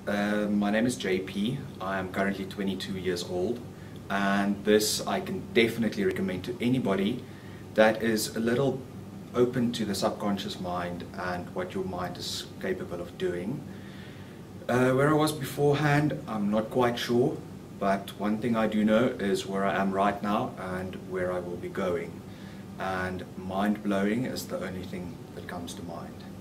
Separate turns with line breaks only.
My name is JP. I am currently 22 years old, and this I can definitely recommend to anybody that is a little open to the subconscious mind and what your mind is capable of doing. Where I was beforehand, I'm not quite sure, but one thing I do know is where I am right now and where I will be going. And mind-blowing is the only thing that comes to mind.